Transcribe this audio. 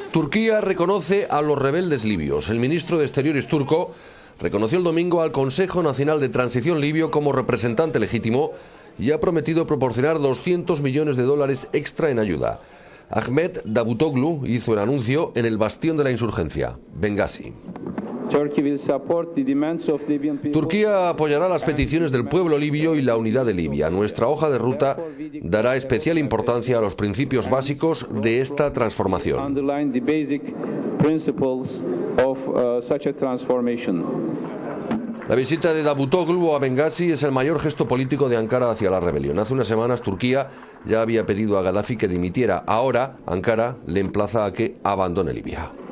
Turquía reconoce a los rebeldes libios. El ministro de Exteriores turco reconoció el domingo al Consejo Nacional de Transición libio como representante legítimo y ha prometido proporcionar 200 millones de dólares extra en ayuda. Ahmet Davutoglu hizo el anuncio en el bastión de la insurgencia, Bengasi. Turquía apoyará las peticiones del pueblo libio y la unidad de Libia. Nuestra hoja de ruta dará especial importancia a los principios básicos de esta transformación. La visita de Davutoglu a Bengasi es el mayor gesto político de Ankara hacia la rebelión. Hace unas semanas Turquía ya había pedido a Gaddafi que dimitiera. Ahora Ankara le emplaza a que abandone Libia.